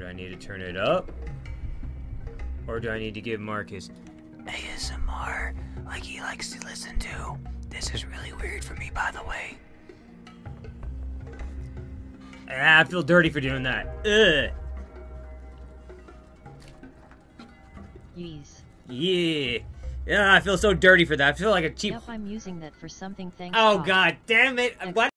I need to turn it up? Or do I need to give Marcus ASMR like he likes to listen to? This is really weird for me, by the way. I feel dirty for doing that. Ugh. Yeez. Yeah. Yeah, I feel so dirty for that. I feel like a cheap... Yep, I'm using that for something, thanks. Oh, Doc. god damn it. What?